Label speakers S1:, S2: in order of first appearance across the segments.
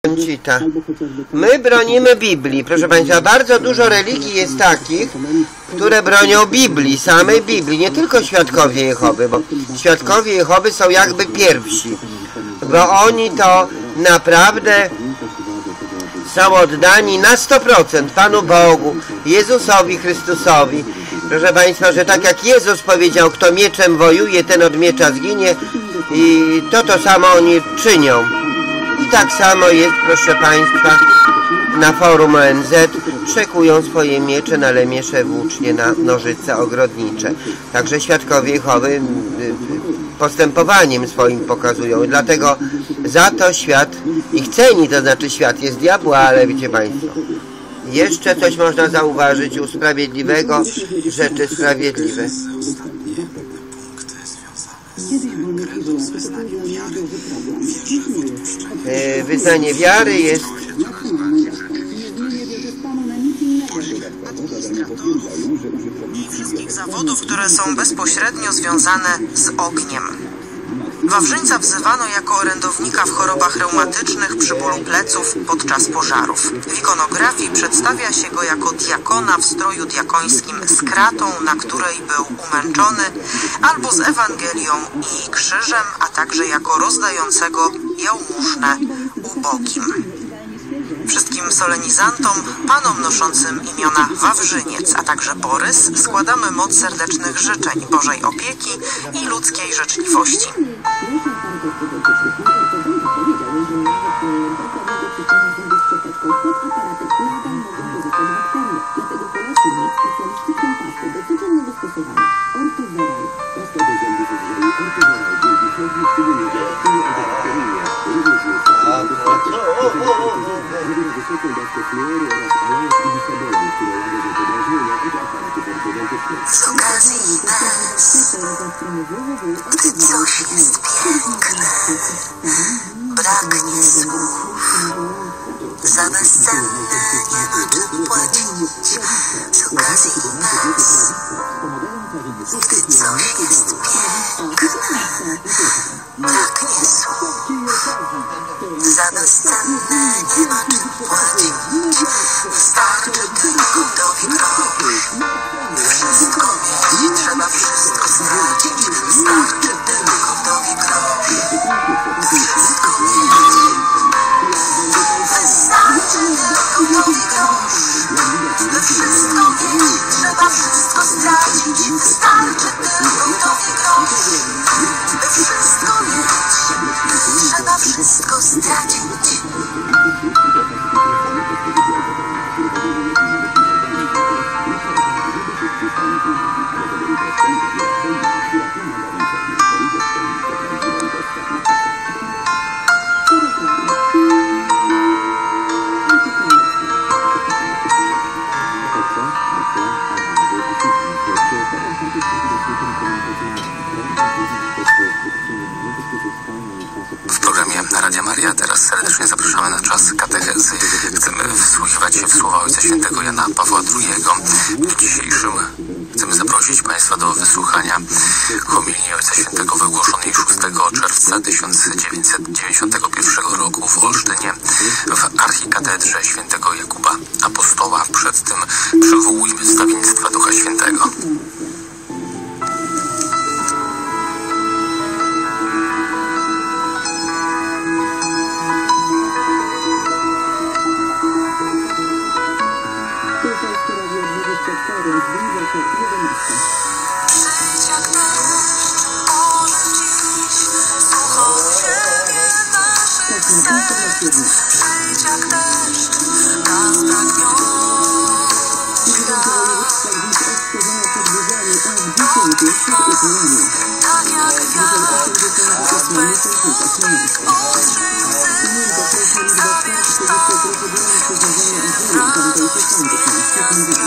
S1: Koncita. My bronimy Biblii. Proszę Państwa, bardzo dużo religii jest takich, które bronią Biblii, samej Biblii, nie tylko Świadkowie Jehowy, bo Świadkowie Jehowy są jakby pierwsi, bo oni to naprawdę są oddani na 100% Panu Bogu, Jezusowi Chrystusowi. Proszę Państwa, że tak jak Jezus powiedział, kto mieczem wojuje, ten od miecza zginie, i to samo oni czynią. I tak samo jest, proszę Państwa, na forum ONZ, szekują swoje miecze na lemiesze włócznie, na nożyce ogrodnicze. Także Świadkowie Jehowy postępowaniem swoim pokazują. I dlatego za to świat ich ceni, to znaczy świat jest diabła, ale wiecie Państwo, jeszcze coś można zauważyć u sprawiedliwego, rzeczy sprawiedliwe. Wyznanie wiary jest
S2: wszystkich zawodów, które są bezpośrednio związane z ogniem. Wawrzyńca wzywano jako orędownika w chorobach reumatycznych, przy bólu pleców, podczas pożarów. W ikonografii przedstawia się go jako diakona w stroju diakońskim z kratą, na której był umęczony, albo z Ewangelią i krzyżem, a także jako rozdającego jałmużnę ubogim. Wszystkim solenizantom, panom noszącym imiona Wawrzyniec, a także Borys, składamy moc serdecznych życzeń Bożej opieki i ludzkiej życzliwości.
S3: Z okazji nas, gdy coś jest piękne, braknie słów, za bezcenne nie ma czym płacić. Z okazji nas, gdy coś jest piękne, braknie słów, za bezcenne nie ma czym płacić. Wystarczy tylko gotowi grosz. Wszystko mieć, trzeba wszystko stracić. Wystarczy tylko gotowi grosz. Wszystko mieć. Wystarczy tylko gotowi grosz. By wszystko mieć, trzeba wszystko stracić. Wystarczy tylko gotowi grosz. By wszystko mieć, trzeba wszystko stracić.
S4: W programie Radia Maria teraz serdecznie zapraszamy na czas katechezy. Chcemy wsłuchiwać się w słowa Ojca Świętego Jana Pawła II. W dzisiejszym chcemy zaprosić Państwa do wysłuchania homilii Ojca Świętego wygłoszonej 6 czerwca 1991 roku w Olsztynie w archikatedrze Świętego Jakuba Apostoła. Przed tym przywołujmy wstawiennictwa Ducha Świętego.
S3: Przyjdź jak deszcz, ożyw dziś, suchą ziemię naszych serc. Przyjdź jak deszcz, na spragniony kraj. Tak jak wiatr, rozpędź smutek, ostrzyj łzy, zabierz tam, gdzie radość mieszka.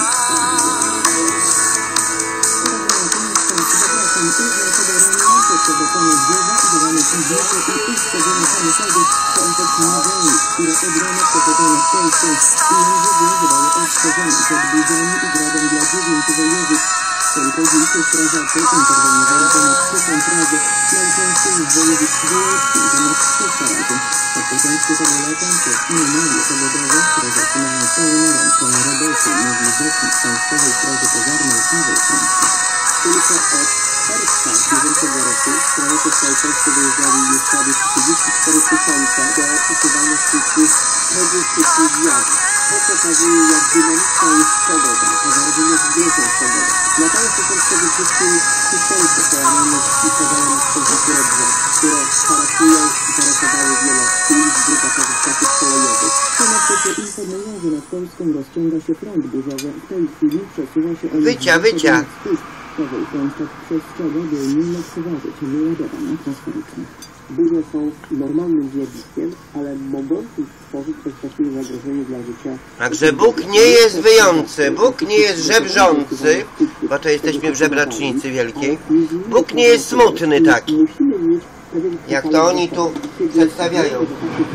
S5: Tylko dziś strażacy interweniowali ponad 1000 razy, najczęściej w województwie dolnośląskim ponad 300 razy. Od początku tego lata przez anomalie pogodowe strażacy mają pełną rękę roboty, mówi rzecznik Państwowej Straży Pożarnej Paweł Krączek. Tylko od czerwca bieżącego roku strażacy w całej Polsce wyjeżdżali już prawie 34 000 do usuwania skutków tragicznych zjawisk. To pokazuje, jak dynamiczna jest pogoda, a zarazem zbiegłą pogodę. Natomiast to są przede wszystkim historycznie połamane i podawane przez niektóre drzewa, które charakteryzowały wiele ulic drugacznych statów kolejowych. Klimatycy informują, że nad Polską rozciąga się front burzowy. W tej chwili przesuwa się on...
S1: Wycia.
S5: Paweł Krączek przestrzega, by nie lekceważyć wyładowań atmosferycznych. Burze są normalnym zjawiskiem, ale mogą stworzyć bezpośrednie zagrożenie dla życia.
S1: Także Bóg nie jest wyjący, Bóg nie jest żebrzący, bo to jesteśmy w żebracznicy wielkiej. Bóg nie jest smutny taki, jak to oni tu przedstawiają.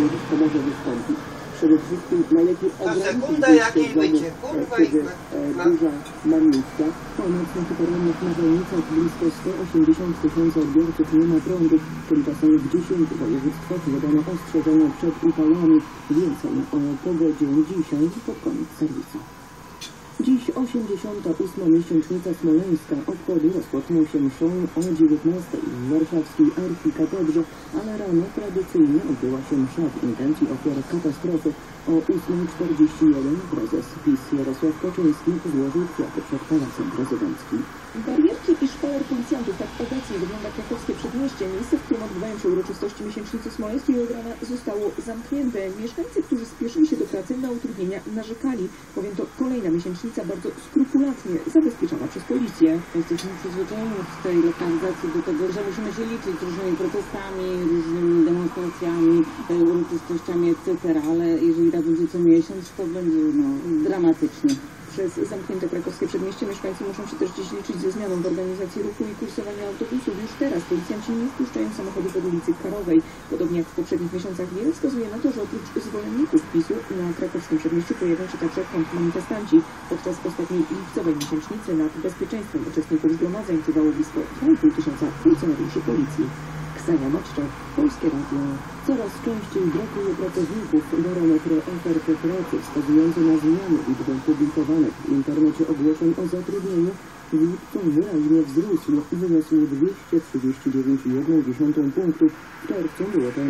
S5: Przede wszystkim najlepiej ograniczyć kiedy burza ma miejsca. Ponoć na hyperalnych nawałnicach blisko 180 000 odbiorców nie ma prądu. Tymczasem w 10 województwach wydano ostrzeżenia przed upałami. Więcej o pogodzie dzisiaj pod koniec serwisu. Dziś 88. miesięcznica smoleńska. Obchody rozpoczną się mszą o 19 w warszawskiej archikatedrze, ale rano tradycyjnie odbyła się msza w intencji ofiar katastrofy. O 8:41 prezes PiS Jarosław Kaczyński złożył kwiaty przed Pałacem Prezydenckim.
S6: Barierki i szpaler policjantów, tak obecnie wygląda krakowskie przedmieście. Miejsce, w którym odbywają się uroczystości miesięcznicy smoleńskiej od rana zostało zamknięte. Mieszkańcy, którzy spieszyli się do pracy na utrudnienia, narzekali, bowiem to kolejna miesięcznica bardzo skrupulatnie zabezpieczona przez policję.
S7: Jesteśmy przyzwyczajeni w tej lokalizacji do tego, że musimy się liczyć z różnymi protestami, różnymi demonstracjami, uroczystościami, etc., ale jeżeli tak będzie co miesiąc, to będzie dramatycznie.
S6: Przez zamknięte krakowskie przedmieście mieszkańcy muszą się też dziś liczyć ze zmianą w organizacji ruchu i kursowania autobusów. Już teraz policjanci nie wpuszczają samochodów od ulicy Karowej. Podobnie jak w poprzednich miesiącach wiele wskazuje na to, że oprócz zwolenników PiS-u na krakowskim przedmieściu pojawią się także kontrmanifestanci. Podczas ostatniej lipcowej miesięcznicy nad bezpieczeństwem uczestników zgromadzeń czuwało blisko 2500 funkcjonariuszy policji. Ksenia Maczczak, Polskie Radio. Coraz częściej brakuje pracowników. Barometr oferty pracy wskazujący na zmiany liczbę publikowanych w internecie ogłoszeń o zatrudnieniu w lipcu wyraźnie wzrósł i wyniósł 239,1 punktów. W czerwcu było to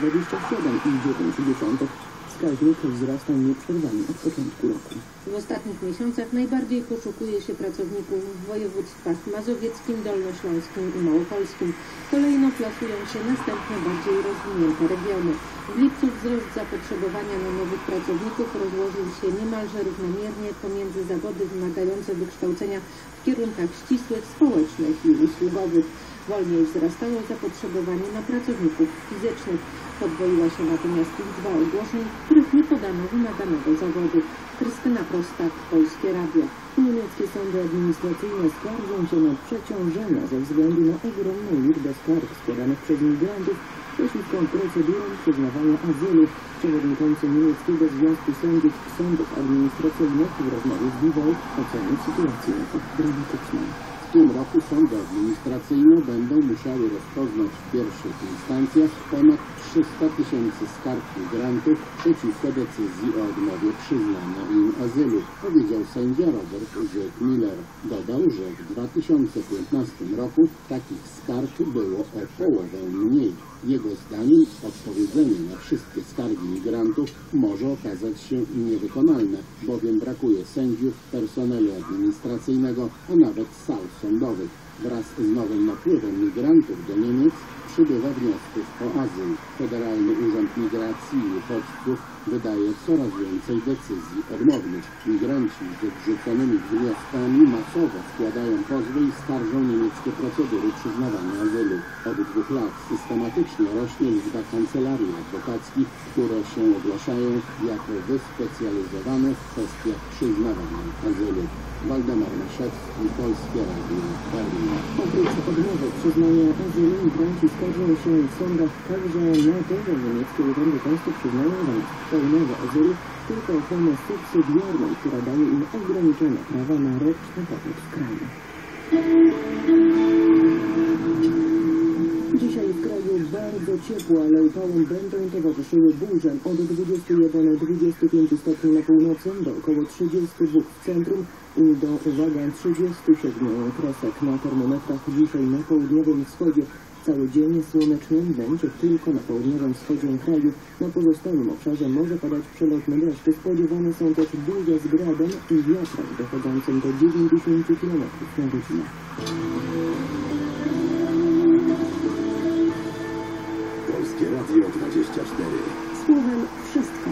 S6: 227,9. Wskaźnik wzrasta nieprzerwanie od początku roku.
S7: W ostatnich miesiącach najbardziej poszukuje się pracowników w województwach mazowieckim, dolnośląskim i małopolskim. Kolejno plasują się następne bardziej rozwinięte regiony. W lipcu wzrost zapotrzebowania na nowych pracowników rozłożył się niemalże równomiernie pomiędzy zawody wymagające wykształcenia w kierunkach ścisłych, społecznych i usługowych. Wolniej wzrastało zapotrzebowanie na pracowników fizycznych. Podwoiła się natomiast liczba ogłoszeń, w których nie podano wymaganego zawodu. Krystyna Prostak, Polskie Radio. Niemieckie sądy administracyjne skarżą się na przeciążenia ze względu na ogromną liczbę skarg składanych przez migrantów przeciwko procedurom przyznawania azylu. Przewodniczący niemieckiego Związku Sędziów Sądów Administracyjnych w rozmowie z Die Welt ocenił sytuację jako dramatyczną.
S8: W tym roku sądy administracyjne będą musiały rozpoznać w pierwszych instancjach ponad 300 000 skarg migrantów przeciwko decyzji o odmowie przyznania im azylu, powiedział sędzia Robert Miller. Dodał, że w 2015 roku takich skarg było o połowę mniej. Jego zdaniem odpowiedzenie na wszystkie skargi migrantów może okazać się niewykonalne, bowiem brakuje sędziów, personelu administracyjnego, a nawet sal sądowych. Wraz z nowym napływem migrantów do Niemiec przybywa wniosków o azyl. Federalny Urząd Migracji i Uchodźców wydaje coraz więcej decyzji odmownych. Migranci z odrzuconymi wnioskami masowo składają pozwy i skarżą niemieckie procedury przyznawania azylu. Od 2 lat systematycznie rośnie liczba kancelarii adwokackich, które się ogłaszają jako wyspecjalizowane w kwestiach przyznawania azylu. Waldemar Maszewski, Polskie Radio, Berlin.
S5: Oprócz odmowy przyznania azylu migranci skarżą się w sądach także na to, że niemieckie urzędy państwa przyznają zamiast pełnego azylu tylko formę subsydiarną, która daje im ograniczone prawa na roczny pobyt w kraju.
S6: Dzisiaj w kraju bardzo ciepło, ale upałom będą towarzyszyły burze. Od 21 do 25 stopni na północy, do około 32 w centrum i do, uwaga, 37 kresek na termometrach. Dzisiaj na południowym wschodzie cały dzień słoneczny, będzie tylko na południowym wschodzie kraju. Na pozostałym obszarze może padać przelotne deszcze. Spodziewane są też burze z gradem i wiatrem dochodzącym do 90 km na godzinę.
S9: Polskie Radio 24.
S6: Słowem wszystko.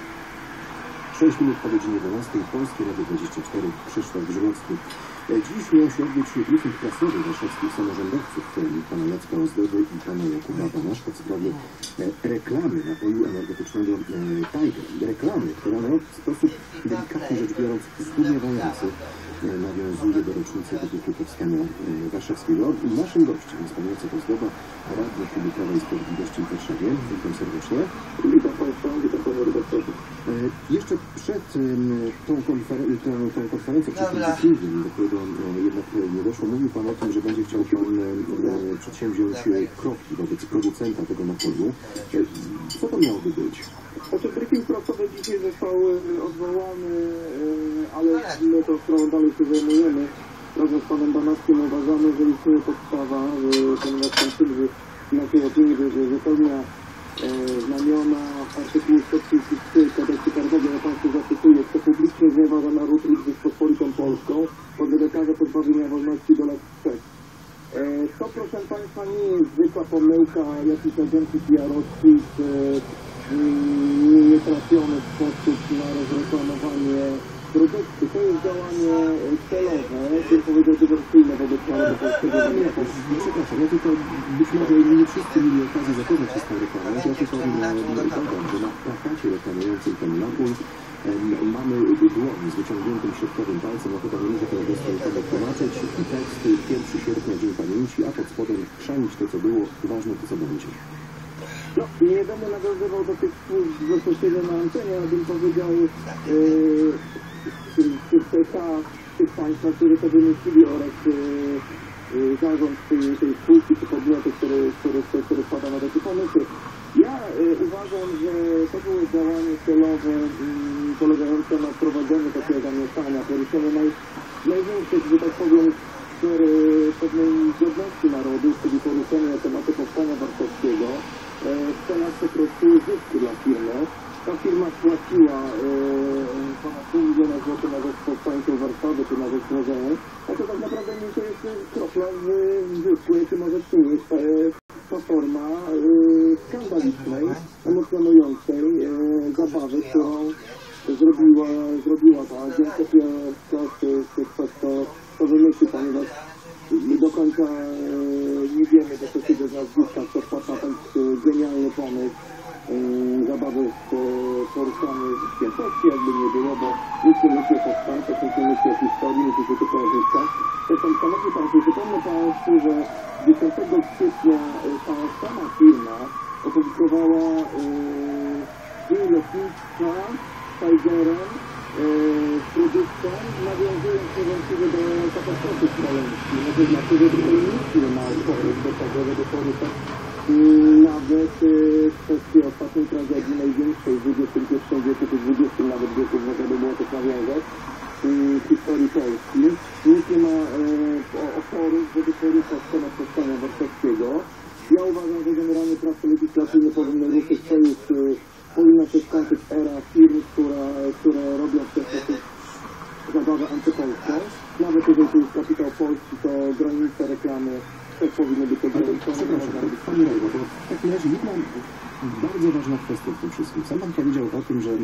S9: 6 minut po godzinie 12. Polskie Radio 24. Krzysztof Grzybowski. Dziś miał się odbyć briefing prasowy warszawskich samorządowców, pana Jacka Ozdoby i pana Jakuba Banaszka, w sprawie reklamy napoju energetycznego Tiger. Reklamy, która w sposób delikatnie rzecz biorąc zdumiewający nawiązuje do rocznicy wybuchu powstania warszawskiego. Naszym gościem jest pan Jacek Ozdoba, radny Klubu Prawa i Sprawiedliwości w Warszawie. Witam serdecznie.
S10: Witam Państwa, witam Panie redaktorze.
S9: Jeszcze przed tą konferencją, przed tym briefingiem, do którego jednak nie doszło, mówił Pan o tym, że będzie chciał Pan przedsięwziąć kroki wobec producenta tego napoju. Co to miałoby być?
S10: Znaczy, briefing prasowy dzisiaj został odwołany, ale my tą sprawą dalej się zajmujemy. Razem z Panem Banaszkiem uważamy, że istnieje podstawa, ponieważ ten sylwy naszej opinii wypełnia znamiona artykułu 133 kodeksu karnego. Ja Państwu zacytuję: kto publicznie znieważa naród lub Rzeczpospolitą Polską, podlega karze pozbawienia wolności do lat 3. To, proszę Państwa, nie jest zwykła pomyłka jakichś agencji PR-owskich, nietrafiony sposób na rozreklamowanie produktu. To jest działanie celowe, bym powiedział dywersyjne wobec narodu polskiego.
S9: Przepraszam, ja tylko być może nie wszyscy mieli okazję zapoznać się z tą reklamą. Ja tylko dodam, że na plakacie reklamującym ten napój mamy dłoń z wyciągniętym środkowym palcem, no chyba nie muszę tego dostępowo tłumaczyć, i tekst 1 sierpnia, Dzień Pamięci, a pod spodem chrzanić to, co było, ważne to, co będzie.
S10: No, nie będę nawiązywał do tych słów bezpośrednio na antenie, ale bym powiedział tych Państwa, którzy to wymyślili, oraz zarząd tej spółki czy podmiotu, który wpada na takie pomysły. Ja uważam, że to było działanie celowe polegające na wprowadzeniu takiego zamieszania, poruszeniu największych, że tak powiem, pewnej godności narodu, czyli poruszenia tematu powstania warszawskiego w celach po prostu zysku dla firmy. Ta firma spłaciła ponad $5 miliona na rzecz powstańców Warszawy czy na rzecz muzeum, a to tak naprawdę nie to jest kropla w zysku, jaki może przynieść ta forma skandalicznej, emocjonującej zabawy, którą zrobiła ta agencja PR-owska, to wymyśli, ponieważ nie do końca nie wiemy do takiego nazwiska, kto wpadł na ten genialny pomysł zabawy w poruszamy świętości, jakby nie było, bo nikt nie myśli o powstańcach, nikt nie myśli o historii, myśli się tylko o zyskach. Zresztą, szanowni Państwo, przypomnę Państwu, że 10 kwietnia ta sama firma opublikowała dzień lotnictwa Tigerem z produktem, nawiązując niewątpliwie do katastrofy smoleńskiej. No to znaczy, że tutaj nikt nie ma oporu do tego, żeby poruszać nawet kwestii ostatniej tragedii, największej w XXI wieku, czy XX nawet wieku, można by było też nawiązać, w historii Polski. Nikt nie ma oporu, żeby poruszać temat powstania warszawskiego. Ja uważam, że generalnie prace legislacyjne powinny ruszyć. Powinna się skończyć era firm, które robią w ten sposób zabawę antypolską. Nawet jeżeli to jest kapitał polski, to granice reklamy też powinny być ograniczone.
S9: Przepraszam, Panie Rajdo, bo w takim razie jedna bardzo ważna kwestia w tym wszystkim. Sam Pan powiedział o tym, że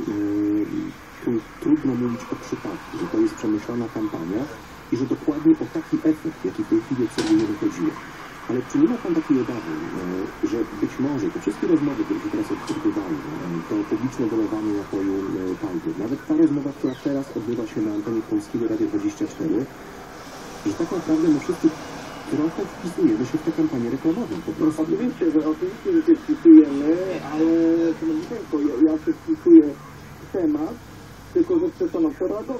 S9: trudno mówić o przypadku, że to jest przemyślana kampania i że dokładnie o taki efekt, jaki w tej chwili obserwujemy, chodziło. Ale czy nie ma Pan takiej obawy, że być może te wszystkie rozmowy, które się teraz odbywają, to publiczne dolewanie napoju Tiger, nawet ta rozmowa, która teraz odbywa się na antenie Polskiego Radia 24, że tak naprawdę my wszyscy trochę wpisujemy się w tę kampanię reklamową. Po prostu.
S10: Oczywiście, że się wpisujemy, ale szanowni Państwo, ja się wpisuję w temat, tylko że chcę stanowczo reagować.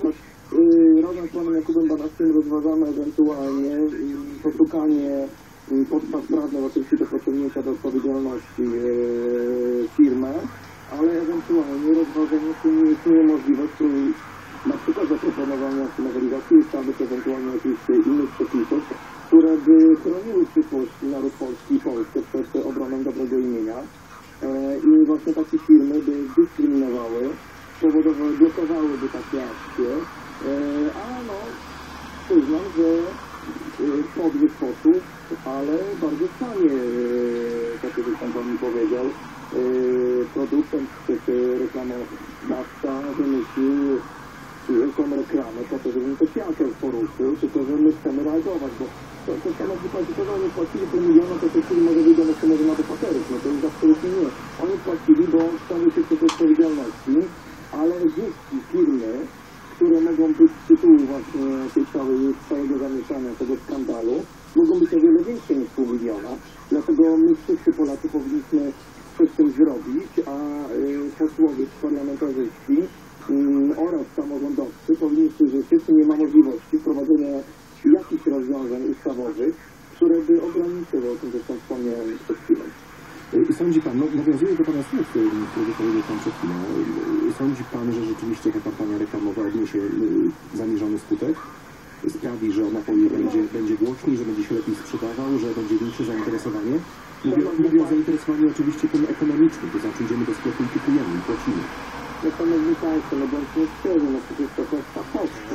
S10: razem z panem Jakubem Banaszczym rozważamy ewentualnie poszukanie podstaw prawnych, oczywiście do pociągnięcia do odpowiedzialności firmę, ale ewentualnie rozważenie, czy nie istnieje możliwość na przykład zaproponowania nowelizacji ustawy, czy ewentualnie jakichś innych przepisów, które by chroniły przyszłość naród polski i Polskę przed obroną dobrego imienia. I właśnie takie firmy by dyskryminowały, powodowały, blokowałyby takie akcje, a no, przyznam, że podły sposób, ale bardzo tanie, tak jak pan mi powiedział, producent czy reklamodawca wymyślił wielką reklamę po to, żeby to fiakę poruszył, tylko że my chcemy reagować, bo to szanowni państwo, że oni płacili pół miliona, to w tej chwili może wyjdą jeszcze może na bohaterów, no to już absolutnie nie. Oni płacili, bo chcą się z odpowiedzialności, ale zyski firmy, które mogą być z tytułu właśnie tej całego zamieszania, tego skandalu, mogą być o wiele większe niż pół miliona. Dlatego my wszyscy Polacy powinniśmy coś z tym zrobić, a posłowie, parlamentarzyści oraz samorządowcy powinni przyjrzeć, czy nie ma możliwości wprowadzenia jakichś rozwiązań ustawowych, które by ograniczyły, o tym zresztą wspomniałem przed chwilą.
S9: Sądzi pan, nawiązuje do pana słów, które powiedział pan przed chwilą, sądzi pan, że rzeczywiście ta kampania reklamowa odniesie zamierzony skutek? Sprawi, że o napoju będzie głośniej, że będzie się lepiej sprzedawał, że będzie większe zainteresowanie? Mówię o zainteresowaniu oczywiście tym ekonomicznym, to znaczy idziemy do sklepu i kupujemy, i płacimy.
S10: No szanowni państwo, no bądźmy szczerzy, no przecież to koszta koszty.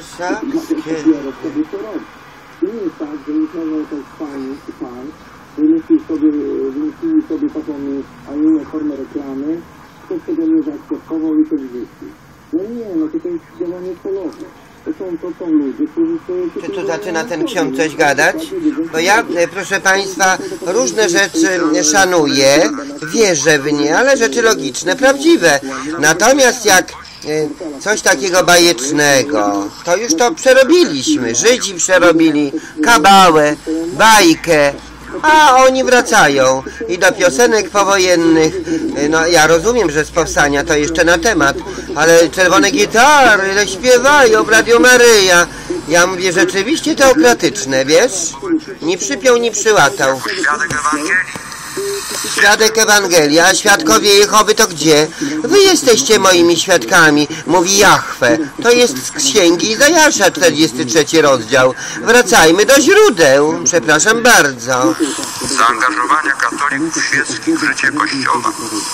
S10: Sobie to robi. To nie jest tak, że nie można to pani czy pan wymyślili sobie taką, a nie formę reklamy, ktoś tego nie zaakceptował i coś wyszli. No nie, no to jest działanie celowe. To są ludzie, którzy...
S1: Czy tu zaczyna ten ksiądz coś gadać? Bo ja, proszę państwa, różne rzeczy szanuję, wierzę w nie, ale rzeczy logiczne, prawdziwe. Natomiast jak coś takiego bajecznego, to już to przerobiliśmy. Żydzi przerobili, kabałę, bajkę, a oni wracają i do piosenek powojennych. No ja rozumiem, że z powstania to jeszcze na temat, ale czerwone gitary śpiewają w Radio Maryja. Ja mówię, rzeczywiście teokratyczne, wiesz? Ni przypiął, ni przyłatał. Świadek Ewangelii, a świadkowie Jehowy to gdzie? Wy jesteście moimi świadkami, mówi Jahwe. To jest z księgi Izajasza, 43 rozdział. Wracajmy do źródeł. Przepraszam bardzo.
S11: Zaangażowania katolików świeckich w życie Kościoła.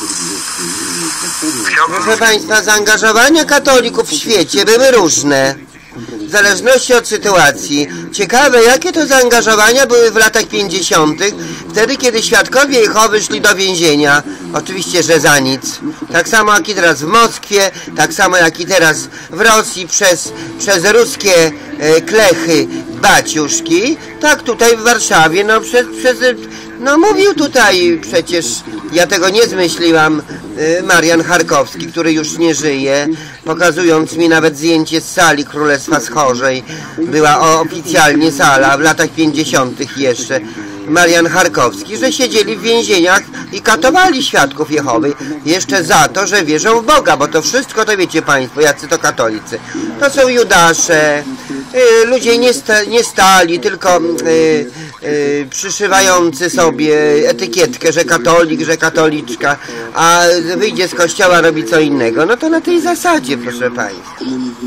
S1: Proszę państwa, zaangażowania katolików w świecie były różne. W zależności od sytuacji. Ciekawe, jakie to zaangażowania były w latach 50., wtedy, kiedy świadkowie Jehowy szli do więzienia. Oczywiście, że za nic. Tak samo jak i teraz w Moskwie, tak samo jak i teraz w Rosji przez ruskie klechy baciuszki, tak tutaj w Warszawie, no mówił tutaj przecież, ja tego nie zmyśliłam, Marian Charkowski, który już nie żyje, pokazując mi nawet zdjęcie z sali Królestwa Schorzej. Była oficjalnie sala w latach 50. jeszcze. Marian Charkowski, że siedzieli w więzieniach i katowali świadków Jehowy jeszcze za to, że wierzą w Boga, bo to wszystko, to wiecie państwo, jacy to katolicy. To są judasze, ludzie nie stali, tylko przyszywający sobie etykietkę, że katolik, że katoliczka, a wyjdzie z kościoła, robi co innego. No to na tej zasadzie, proszę państwa.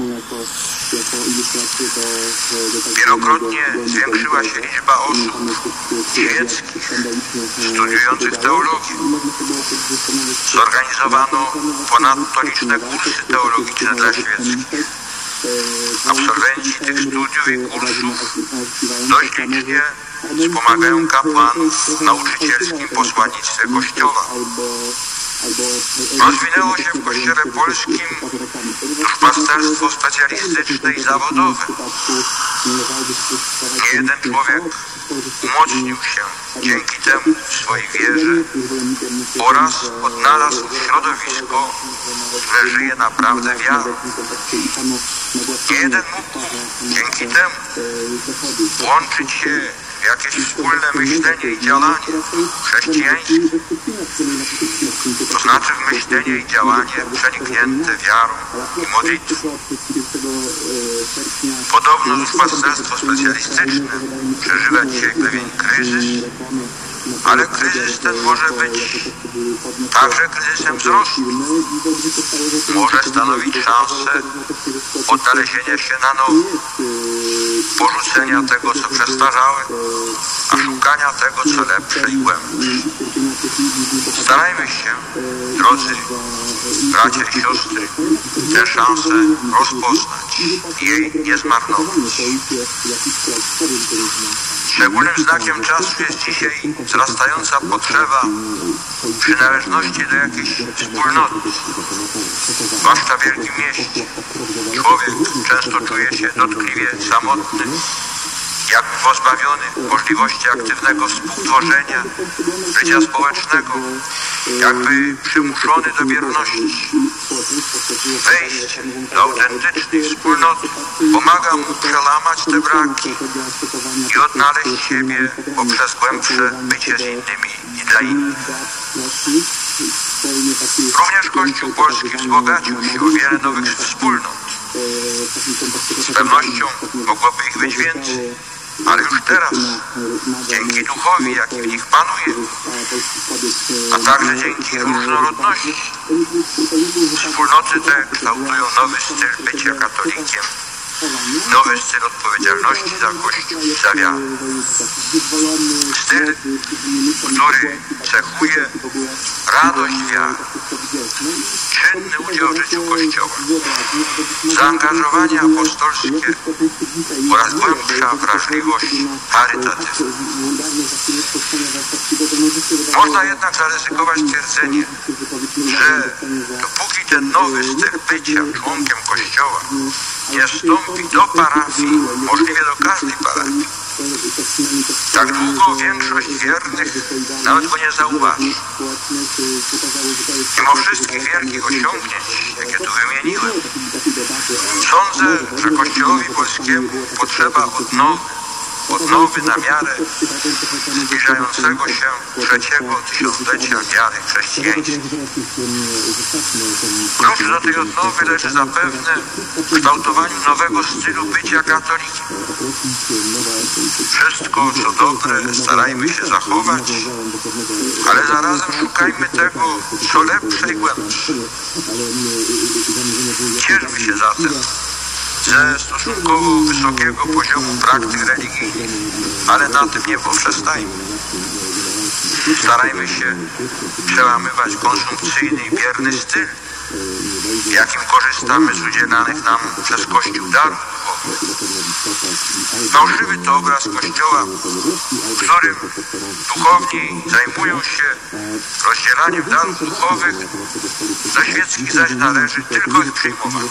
S11: Wielokrotnie zwiększyła się liczba osób świeckich studiujących teologię. Zorganizowano ponadto liczne kursy teologiczne dla świeckich. Absolwenci tych studiów i kursów dość licznie wspomagają kapłanów w nauczycielskim posłannictwie Kościoła. Rozwinęło się w Kościele polskim duszpasterstwo specjalistyczne i zawodowe. Niejeden człowiek umocnił się dzięki temu w swojej wierze oraz odnalazł środowisko, które żyje naprawdę wiarą. Niejeden mógł dzięki temu łączyć się jakieś wspólne myślenie i działanie chrześcijańskie, to znaczy myślenie i działanie przeniknięte wiarą i modlitwą. Podobno duszpasterstwo specjalistyczne przeżywa dzisiaj pewien kryzys, ale kryzys ten może być także kryzysem wzrostu. Może stanowić szansę odnalezienia się na nowo, porzucenia tego, co przestarzałe, a szukania tego, co lepsze i głębsze. Starajmy się, drodzy bracia i siostry, tę szansę rozpoznać i jej nie zmarnować. Szczególnym znakiem czasu jest dzisiaj wzrastająca potrzeba przynależności do jakiejś wspólnoty. Zwłaszcza w wielkim mieście człowiek często czuje się dotkliwie samotny, jakby pozbawiony możliwości aktywnego współtworzenia, życia społecznego, jakby przymuszony do bierności. Wejście do autentycznej wspólnoty pomaga mu przełamać te braki i odnaleźć siebie poprzez głębsze bycie z innymi i dla innych. Również Kościół polski wzbogacił się o wiele nowych wspólnot. Z pewnością mogłoby ich być więcej, ale już teraz, dzięki duchowi, jaki w nich panuje, a także dzięki ich różnorodności, wspólnoty te kształtują nowy styl bycia katolikiem, nowy styl odpowiedzialności za Kościół i za wiarę. Styl, który cechuje radość wiary, czynny udział w życiu Kościoła, zaangażowanie apostolskie oraz głębsza wrażliwość charytatywna. Można jednak zaryzykować twierdzenie, że dopóki ten nowy styl bycia członkiem Kościoła nie wstąpi do parafii, możliwie do każdej parafii, tak długo większość wiernych nawet go nie zauważy. Mimo wszystkich wielkich osiągnięć, jakie tu wymieniłem, sądzę, że Kościołowi polskiemu potrzeba odnowy na miarę zbliżającego się trzeciego tysiąclecia wiary chrześcijańskiej. Klucz do tej odnowy leży zapewne w kształtowaniu nowego stylu bycia katolikiem. Wszystko, co dobre, starajmy się zachować, ale zarazem szukajmy tego, co lepsze i głębsze. Cieszmy się zatem ze stosunkowo wysokiego poziomu praktyk religijnych, ale na tym nie poprzestajmy. Starajmy się przełamywać konsumpcyjny i bierny styl, w jakim korzystamy z udzielanych nam przez Kościół darów duchowych. Fałszywy to obraz Kościoła, w którym duchowni zajmują się rozdzielaniem darów duchowych, do świeckich zaś należy tylko ich przyjmowanie.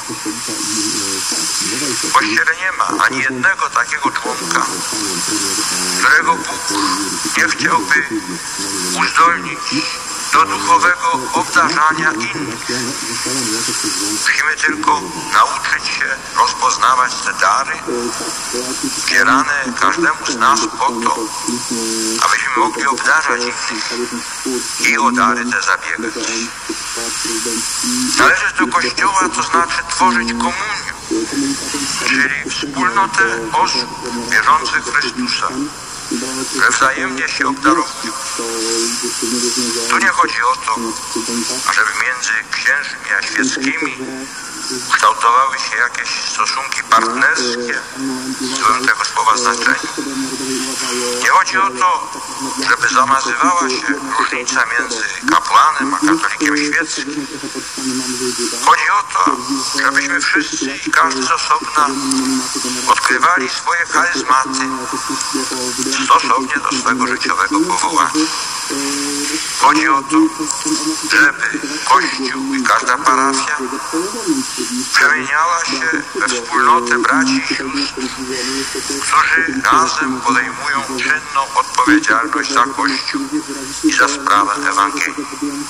S11: W Kościele nie ma ani jednego takiego członka, którego Bóg nie chciałby uzdolnić do duchowego obdarzania innych. Musimy tylko nauczyć się rozpoznawać te dary, udzielane każdemu z nas po to, abyśmy mogli obdarzać innych i o dary te zabiegać. Należeć do Kościoła to znaczy tworzyć komunię, czyli wspólnotę osób wierzących w Chrystusa, które wzajemnie się obdarowują. Tu nie chodzi o to, ażeby między księżmi a świeckimi kształtowały się jakieś stosunki partnerskie w złym tego słowa znaczeniu. Nie chodzi o to, żeby zamazywała się różnica między kapłanem a katolikiem świeckim. Chodzi o to, żebyśmy wszyscy i każdy z osobna odkrywali swoje charyzmaty stosownie do swego życiowego powołania. Chodzi o to, żeby Kościół i każda parafia przemieniała się we wspólnotę braci i sióstr, którzy razem podejmują czynną odpowiedzialność za Kościół i za sprawę Ewangelii.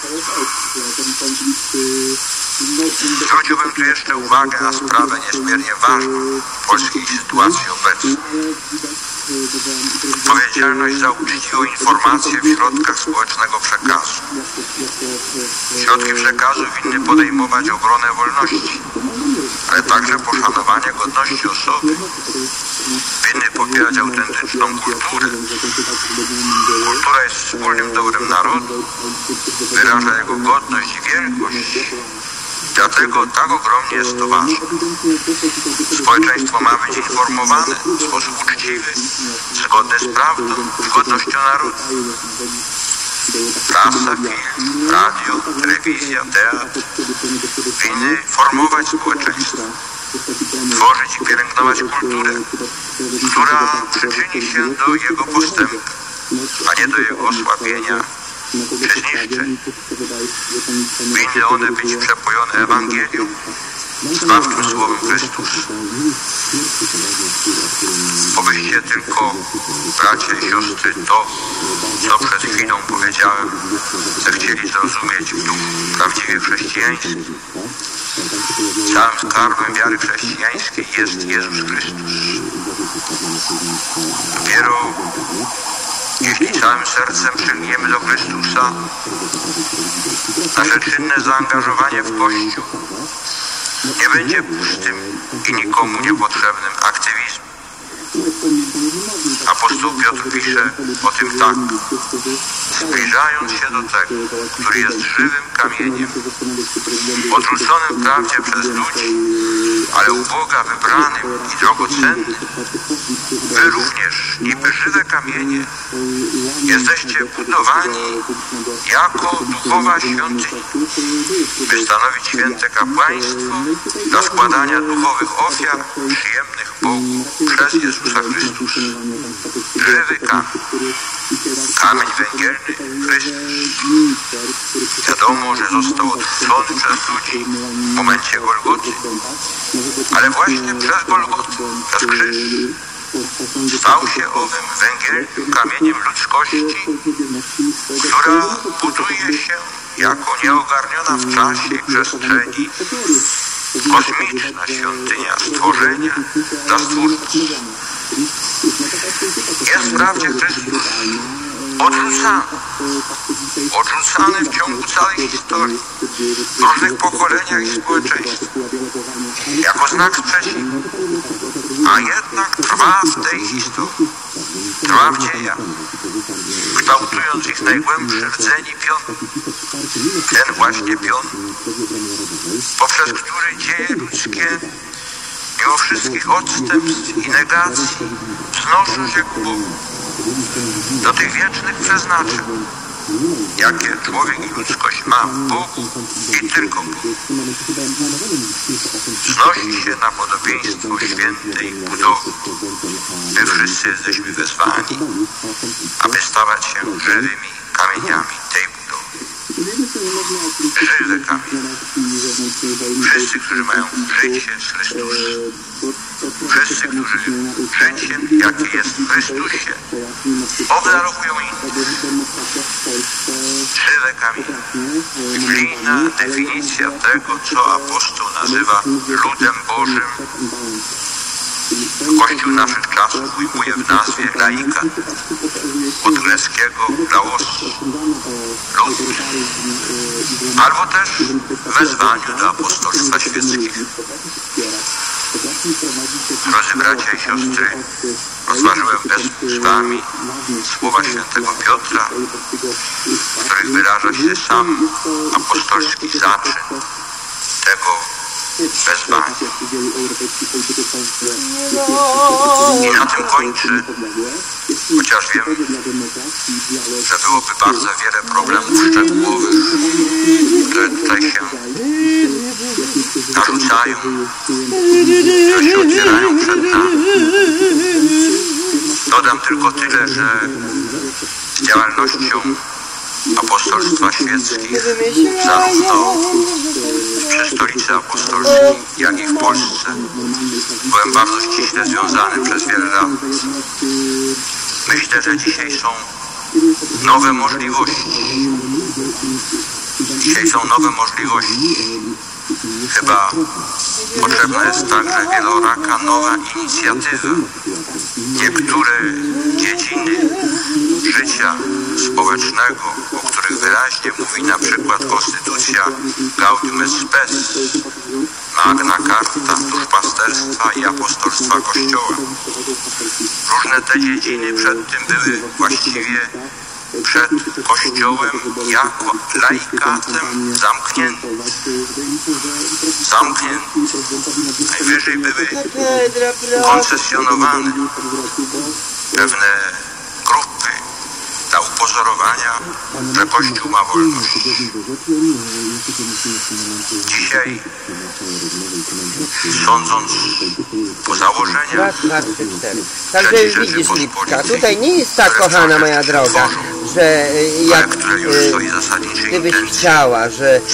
S11: Zwróciłbym tu jeszcze uwagę na sprawę niezmiernie ważną w polskiej sytuacji obecnej. Odpowiedzialność za uczciwą informację w środkach społecznego przekazu. Środki przekazu winny podejmować obronę wolności, ale także poszanowanie godności osoby. Winny popierać autentyczną kulturę. Kultura jest wspólnym dobrem narodu, wyraża jego godność i wielkość. Dlatego tak ogromnie jest to ważne. Społeczeństwo ma być informowane w sposób uczciwy, zgodny z prawdą, z godnością narodu. Prasa, film, radio, telewizja, teatr winny formować społeczeństwo, tworzyć i pielęgnować kulturę, która przyczyni się do jego postępu, a nie do jego osłabienia czy zniszczeń. Winny one być przepojone Ewangelią, zbawczym słowem Chrystus. Obyście tylko, bracia i siostry, to, co przed chwilą powiedziałem, zechcieli zrozumieć w duchu prawdziwie chrześcijańskim. Całym skarbem wiary chrześcijańskiej jest Jezus Chrystus. Dopiero jeśli całym sercem przylgniemy do Chrystusa, nasze czynne zaangażowanie w Kościół nie będzie pustym i nikomu niepotrzebnym aktywizmem. Apostoł Piotr pisze o tym tak: zbliżając się do tego, który jest żywym kamieniem, odrzuconym wprawdzie przez ludzi, ale u Boga wybranym i drogocennym, wy również, niby żywe kamienie, jesteście budowani jako duchowa świątynia, by stanowić święte kapłaństwo dla składania duchowych ofiar przyjemnych Bogu przez Jezusa Chrystusa. Żywy kamień, kamień węgielny Chrystus. Wiadomo, że został odrzucony przez ludzi w momencie Golgoty, ale właśnie przez Golgotę, przez krzyż, stał się owym węgielnym kamieniem ludzkości, która buduje się jako nieogarniona w czasie i przestrzeni kosmiczna świątynia stworzenia dla Stwórcy. Jest wprawdzie Chrystus odrzucany w ciągu całej historii, w różnych pokoleniach i społeczeństwach, jako znak sprzeciwu, a jednak trwa w tej historii, trwa w dziejach, kształtując ich najgłębszy rdzeń i pion. Ten właśnie pion, poprzez który dzieje ludzkie, mimo wszystkich odstępstw i negacji, wznoszą się ku Bogu, do tych wiecznych przeznaczeń, jakie człowiek i ludzkość ma w Bogu i tylko Bogu. Wznosi się na podobieństwo świętej budowy. My wszyscy jesteśmy wezwani, aby stawać się żywymi kamieniami tej budowy. Żywe kamienie. Wszyscy, którzy mają życie z Chrystusem. Wszyscy, którzy życiem, jakie jest w Chrystusie, obdarowują innych. Żywe kamienie. Biblijna definicja tego, co apostoł nazywa ludem Bożym, Kościół naszych czasów ujmuje w nazwie laika, od greckiego laos, lud, albo też w wezwaniu do apostolstwa świeckiego. Drodzy bracia i siostry, rozważyłem z wami słowa świętego Piotra, w których wyraża się sam apostolski zaczyn tego wezwania. I na tym kończę, chociaż wiem, że byłoby bardzo wiele problemów szczegółowych, które tutaj się narzucają, które się otwierają przed nami. Dodam tylko tyle, że z działalnością apostolstwa świeckich zarówno przy Stolicy Apostolskiej, jak i w Polsce byłem bardzo ściśle związany przez wiele lat. Myślę, że dzisiaj są nowe możliwości. Dzisiaj są nowe możliwości. Chyba potrzebna jest także wieloraka nowa inicjatywa. niektóre dziedziny życia społecznego, o których wyraźnie mówi na przykład Konstytucja Gaudium et Spes, Magna Carta duszpasterstwa i apostolstwa Kościoła. Różne te dziedziny przed tym były właściwie przed Kościołem jako laikatem zamknięte. Najwyżej były koncesjonowane pewne grupy dla upozorowania, że Kościół ma wolność. Dzisiaj, sądząc po założeniach,
S1: także widzisz, Lipska, tutaj nie jest tak, kochana moja droga, że jak ty byś chciała,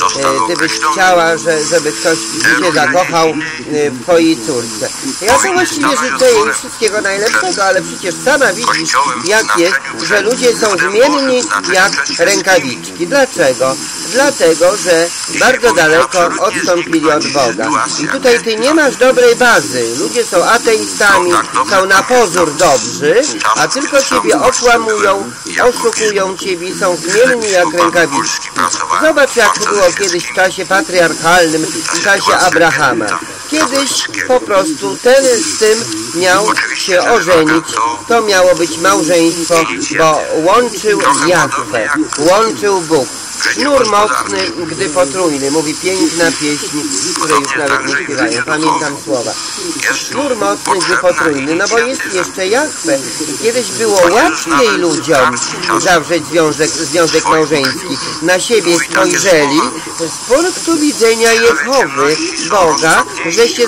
S1: żeby ktoś się zakochał w twojej córce. Ja to właściwie życzę jej wszystkiego najlepszego, ale przecież sama widzisz, jak jest, że ludzie są zmienni jak rękawiczki. Dlaczego? Dlatego, że bardzo daleko odstąpili od Boga. I tutaj ty nie masz dobrej bazy. Ludzie są ateistami, są na pozór dobrzy, a tylko ciebie okłamują, oszukują ciebie, są zmienni jak rękawiczki. Zobacz, jak było kiedyś w czasie patriarchalnym, w czasie Abrahama. Kiedyś po prostu ten z tym miał się ożenić. To miało być małżeństwo, bo łączył Jahwe, łączył Bóg. Sznur mocny, gdy potrójny, mówi piękna pieśń, której już nawet nie śpiewają, pamiętam słowa. Sznur mocny, gdy potrójny, no bo jest jeszcze Jahwe. Kiedyś było łatwiej ludziom zawrzeć związek małżeński. Na siebie spojrzeli z punktu widzenia Jehowy, Boga, że się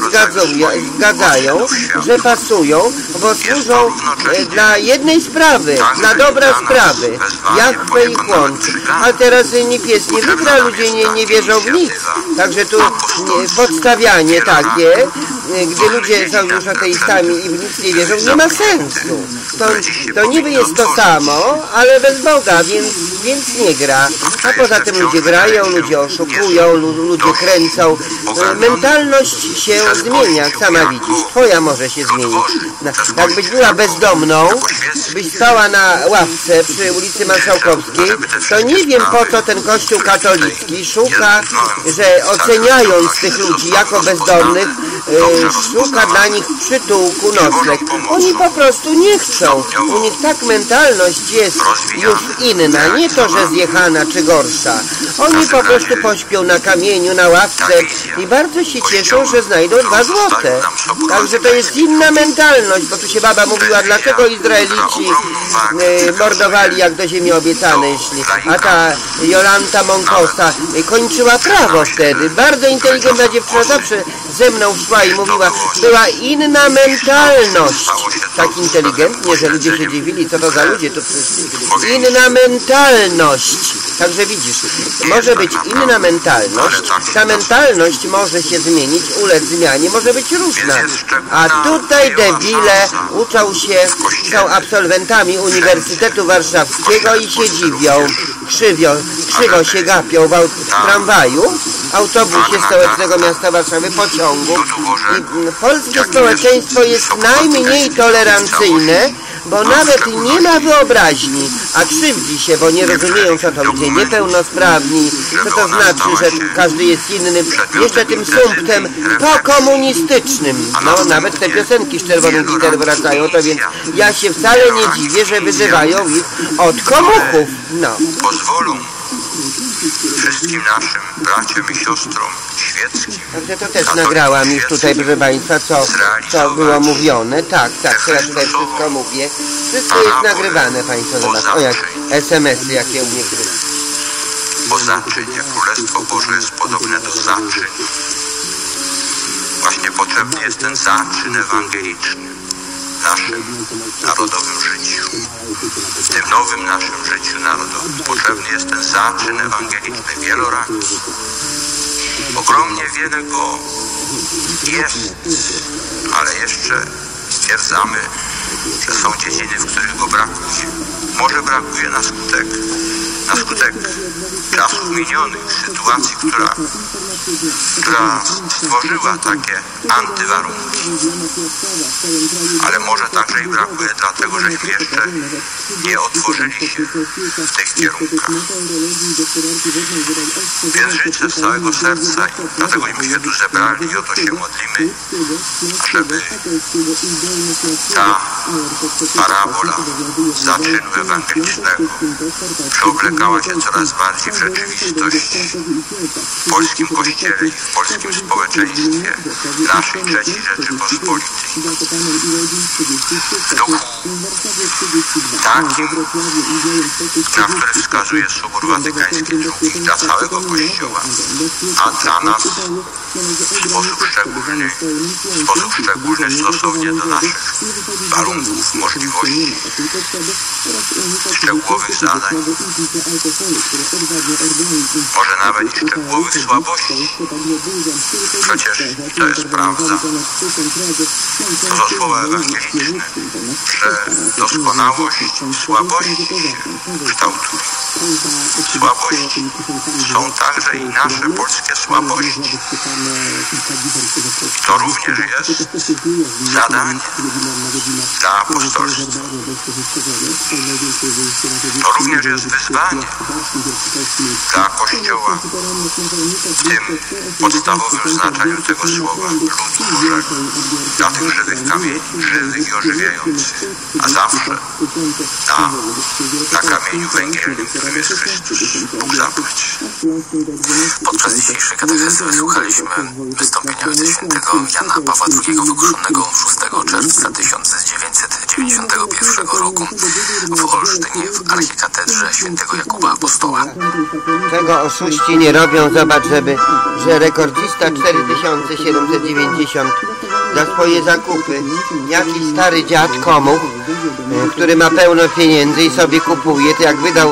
S1: zgadzają, że pasują, bo służą dla jednej sprawy, dla dobra sprawy. Jahwe ich łączy. A teraz ni pies nie wygra, ludzie nie wierzą w nic. Także tu podstawianie takie, gdy ludzie są już ateistami i w nic nie wierzą, nie ma sensu. To niby jest to samo, ale bez Boga, więc nie gra. A poza tym ludzie grają, ludzie oszukują, ludzie kręcą. Mentalność się zmienia, jak sama widzisz. Twoja może się zmienić. Jakbyś była bezdomną, byś stała na ławce przy ulicy Marszałkowskiej, to nie wiem, po co ten Kościół katolicki szuka, że oceniając tych ludzi jako bezdomnych, szuka dla nich przytułku, nocleg. Oni po prostu nie chcą. U nich tak mentalność jest już inna, nie to, że zjechana czy gorsza. Oni po prostu pośpią na kamieniu, na ławce i bardzo się cieszą, że znajdą 2 złote. Także to jest inna mentalność, bo tu się baba mówiła, dlaczego Izraelici mordowali, jak do ziemi obiecane szli. A ta Jolanta Monkosa kończyła prawo wtedy. Bardzo inteligentna dziewczyna, zawsze ze mną szła i mówiła, była inna mentalność. Tak inteligentnie, że ludzie się dziwili, co to za ludzie tu przyszli. Inna mentalność. Także widzisz, może być inna mentalność. Ta mentalność może się zmienić, ulec zmianie, może być różna. A tutaj debile uczą się, są absolwentami Uniwersytetu Warszawskiego i się dziwią. Krzywo się gapią w tramwaju, autobusie stołecznego miasta Warszawy, pociągu. I polskie społeczeństwo jest najmniej tolerancyjne, bo nawet nie ma wyobraźni, a krzywdzi się, bo nie rozumieją, co to ludzie niepełnosprawni, co to znaczy, że każdy jest inny, jeszcze tym sumptem pokomunistycznym. No, nawet te piosenki z czerwonych liter wracają, to więc ja się wcale nie dziwię, że wyzywają ich od komuchów. No.
S11: Pozwolą wszystkim naszym braciom i siostrom świeckim.
S1: Także to też nagrałam już tutaj, proszę Państwa, co było mówione. Tak, to ja tutaj wszystko mówię. Wszystko jest nagrywane, Państwo zobaczą. O, jak SMS-y, jakie u mnie gry.
S11: Bo zaczyń, jak Królestwo Boże jest podobne do zaczyń. Właśnie potrzebny jest ten zaczyn ewangeliczny w naszym narodowym życiu. W tym nowym naszym życiu narodowym potrzebny jest ten zaczyn ewangeliczny wieloraki. Ogromnie wiele go jest, ale jeszcze stwierdzamy, że są dziedziny, w których go brakuje. Może brakuje na skutek na skutek czasów minionych, sytuacji, która stworzyła takie antywarunki. Ale może także i brakuje dlatego, żeśmy jeszcze nie otworzyli się w tych kierunkach. Więc życzę z całego serca i dlatego my się tu zebrali i o to się modlimy, żeby ta parabola zaczynu ewangelicznego przeoblekała się coraz bardziej w rzeczywistość w polskim Kościele i w polskim społeczeństwie naszej III Rzeczypospolitej. W duchu takim, na który wskazuje Sobór Watykański II dla całego Kościoła, a dla nas w sposób szczególny stosownie do naszych warunków, możliwości, szczegółowych zadań, może nawet i szczegółowych słabości. Przecież to jest prawda. To są słowa ewangeliczne, że doskonałość słabości się kształtuje. Słabości są także i nasze polskie słabości. To również jest zadanie dla apostolstwa. To również jest wyzwanie dla Kościoła w tym podstawowym znaczeniu tego słowa, ludu Bożego, dla tych żywych kamieni, żywych i ożywiających, a zawsze na kamieniu węgielnym, którym jest Chrystus, Bóg zapłać.
S4: Podczas dzisiejszej katechezy wysłuchaliśmy wystąpienia ojca świętego Jana Pawła II wygłoszonego 6 czerwca 1991 roku w Olsztynie w archikatedrze świętego Jakuba Apostoła.
S1: Czego oszuści nie robią, zobacz, że rekordzista 4790 za swoje zakupy, jakiś stary dziad komuch, który ma pełno pieniędzy i sobie kupuje, to jak wydał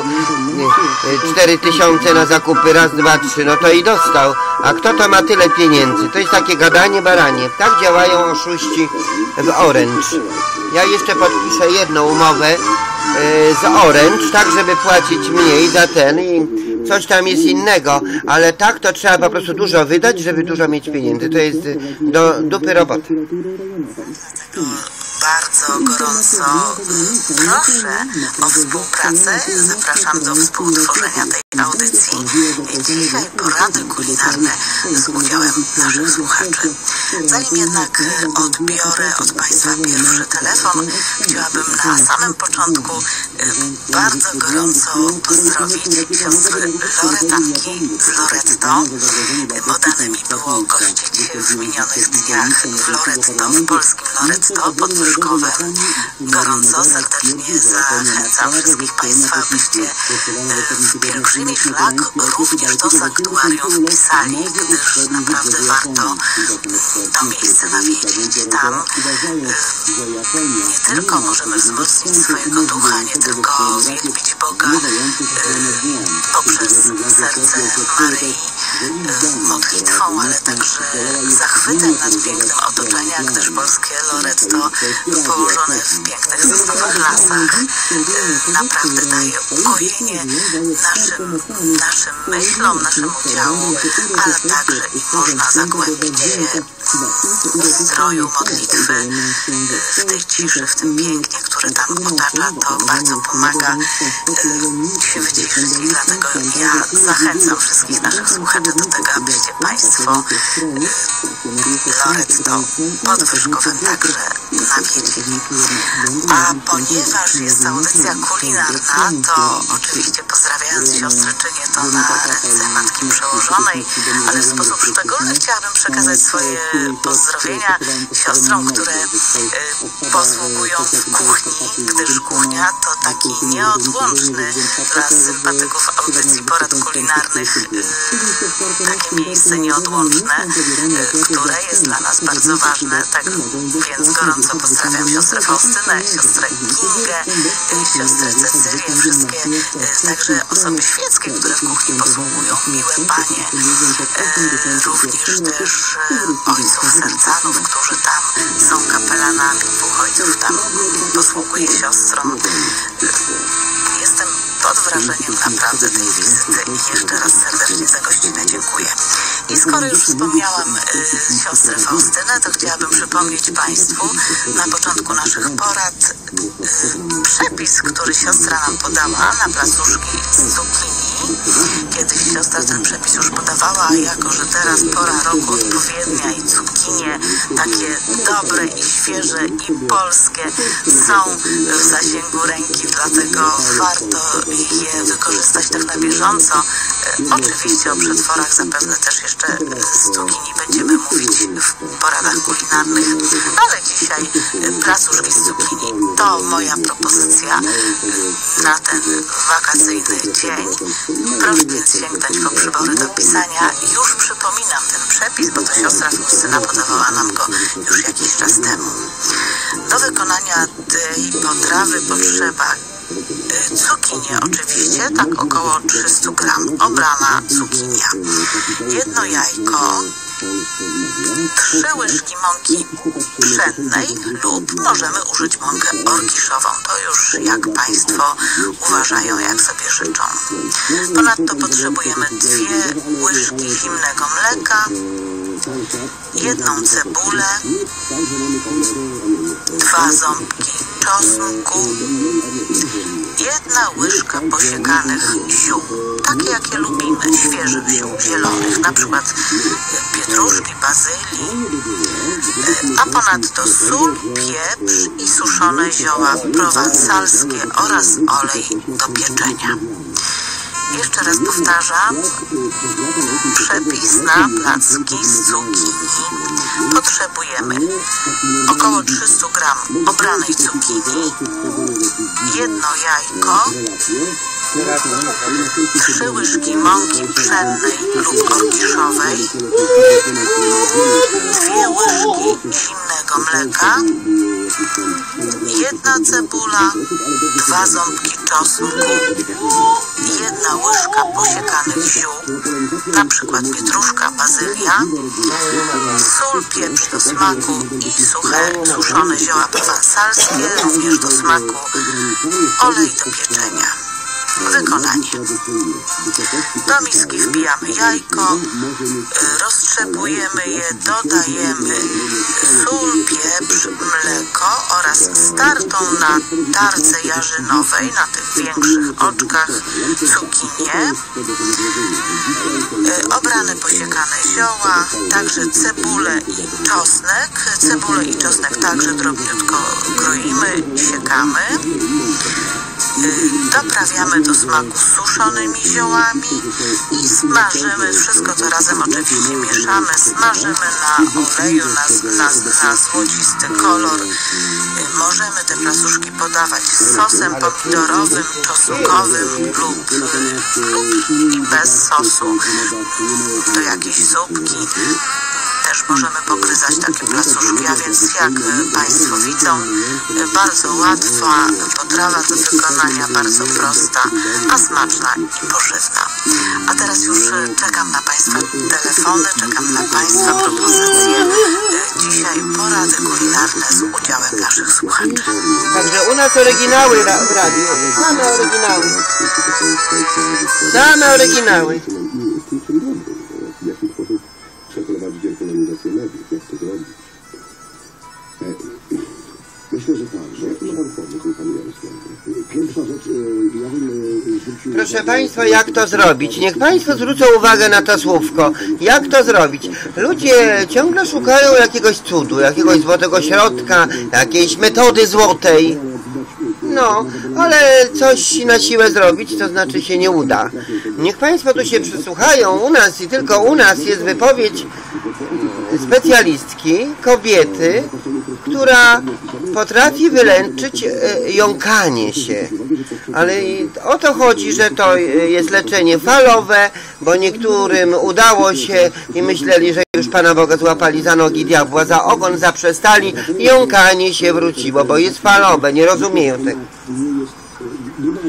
S1: 4000 na zakupy, raz, dwa, trzy, no to i dostał. A kto to ma tyle pieniędzy? To jest takie gadanie baranie. Tak działają oszuści w Orange. Ja jeszcze podpiszę jedną umowę z Orange, tak żeby płacić mniej za ten i coś tam jest innego, ale tak to trzeba po prostu dużo wydać, żeby dużo mieć pieniędzy. To jest do dupy roboty.
S2: Bardzo gorąco proszę o współpracę. Zapraszam do współtworzenia tej audycji. Dzisiaj porady kulinarne z udziałem naszych słuchaczy. Zanim jednak odbiorę od Państwa pierwszy telefon, chciałabym na samym początku bardzo gorąco pozdrowić siostry Loretanki z Loretto, bo dane mi było gościć w minionych dniach w Loretto, w polskim Loretto Podwyżkowe. Gorąco serdecznie zachęcam wszystkich Państwa, abyście pielgrzymi szlak również do sanktuarium wpisali, gdyż naprawdę warto to miejsce nawiedzić. Tam nie tylko możemy wzmocnić swojego ducha, nie tylko wielbić Boga poprzez serce Maryi modlitwą, ale także zachwytem nad pięknym otoczenia, gdyż polskie Loretto położone w pięknych sosnowych lasach naprawdę daje ukojenie naszym myślom, naszemu ciału, ale także i można zagłębić się w zdroju modlitwy, w tej ciszy, w tym pięknie, które tam otacza. To bardzo pomaga się wyciszyć i dlatego ja zachęcam wszystkich naszych słuchaczy do tego, abyście Państwo Loretto Podwyżkowe także nawiedzili. A ponieważ jest audycja kulinarna, to oczywiście pozdrawiając siostry czynię to na ręce Matki Przełożonej, ale w sposób szczególny chciałabym przekazać swoje pozdrowienia siostrom, które posługują w kuchni, gdyż kuchnia to taki nieodłączny dla sympatyków audycji porad kulinarnych takie miejsce nieodłączne, które jest dla nas bardzo ważne. Tak więc gorąco pozdrawiam siostrę Faustynę, siostrę Kingę, siostrę Cecylię, wszystkie także osoby świeckie, które w kuchni posługują, miłe panie, również też ojców sercanów, którzy tam są kapelanami, 2 ojców tam posługuje siostrom. Jestem pod wrażeniem naprawdę tej wizyty i jeszcze raz serdecznie za gościnę dziękuję. I skoro już wspomniałam siostrę Faustynę, to chciałabym przypomnieć Państwu na początku naszych porad przepis, który siostra nam podała na placuszki z cukinii. Kiedyś siostra ten przepis już podawała, a jako że teraz pora roku odpowiednia i cukinie takie dobre i świeże i polskie są w zasięgu ręki, dlatego warto je wykorzystać tak na bieżąco. Oczywiście o przetworach zapewne też jeszcze z cukinii będziemy mówić w poradach kulinarnych, ale dzisiaj placuszki z cukinii to moja propozycja na ten wakacyjny dzień. Proszę więc sięgnąć po przybory do pisania. Już przypominam ten przepis, bo to siostra Faustyna podawała nam go już jakiś czas temu. Do wykonania tej potrawy potrzeba cukinię oczywiście, tak około 300 gram, obrana cukinia, 1 jajko, 3 łyżki mąki pszennej lub możemy użyć mąkę orkiszową, to już jak Państwo uważają, jak sobie życzą. Ponadto potrzebujemy 2 łyżki zimnego mleka, 1 cebulę, 2 ząbki czosnku, 1 łyżka posiekanych ziół, takie jakie lubimy, świeżych ziół zielonych, na przykład pietruszki, bazylii, a ponadto sól, pieprz i suszone zioła prowansalskie oraz olej do pieczenia. Jeszcze raz powtarzam, przepis na placki z cukinii. Potrzebujemy około 300 gram obranej cukinii, 1 jajko, 3 łyżki mąki pszennej lub orkiszowej, 2 łyżki zimnego mleka, 1 cebula, 2 ząbki czosnku, 1 łyżka posiekanych ziół, na przykład pietruszka, bazylia, sól, pieprz do smaku i suche, suszone zioła prowansalskie, również do smaku, olej do pieczenia. Wykonanie. Do miski wbijamy jajko, roztrzepujemy je, dodajemy sól, pieprz, mleko oraz startą na tarce jarzynowej, na tych większych oczkach cukinię, obrane posiekane zioła, także cebulę i czosnek. Cebulę i czosnek także drobniutko kroimy, siekamy. Doprawiamy do smaku suszonymi ziołami i smażymy. Wszystko to razem oczywiście mieszamy. Smażymy na oleju na złocisty kolor. Możemy te placuszki podawać z sosem pomidorowym, czosnkowym lub i bez sosu do jakiejś zupki. Też możemy pogryzać takie placuszki, a więc jak Państwo widzą, bardzo łatwa potrawa do wykonania, bardzo prosta, a smaczna i pożywna. A teraz już czekam na Państwa telefony, czekam na Państwa propozycje. Dzisiaj porady kulinarne z udziałem naszych słuchaczy.
S1: Także u nas oryginały w radiu. Same oryginały. Same oryginały.
S8: W jaki sposób przeprowadzić ekonomizację mediów, jak to zrobić? Myślę, że tak, że pomysł Pani Jarosławie. Pierwsza rzecz, ja bym zwrócił...
S1: Proszę Państwa, jak to zrobić? Niech Państwo zwrócą uwagę na to słówko. Jak to zrobić? Ludzie ciągle szukają jakiegoś cudu, jakiegoś złotego środka, jakiejś metody złotej. No, ale coś na siłę zrobić, to znaczy się nie uda. Niech Państwo tu się przysłuchają. U nas i tylko u nas jest wypowiedź specjalistki, kobiety, która potrafi wylęczyć jąkanie się. Ale o to chodzi, że to jest leczenie falowe, bo niektórym udało się i myśleli, że już Pana Boga złapali za nogi diabła, za ogon zaprzestali, jąkanie się wróciło, bo jest falowe, nie rozumieją tego.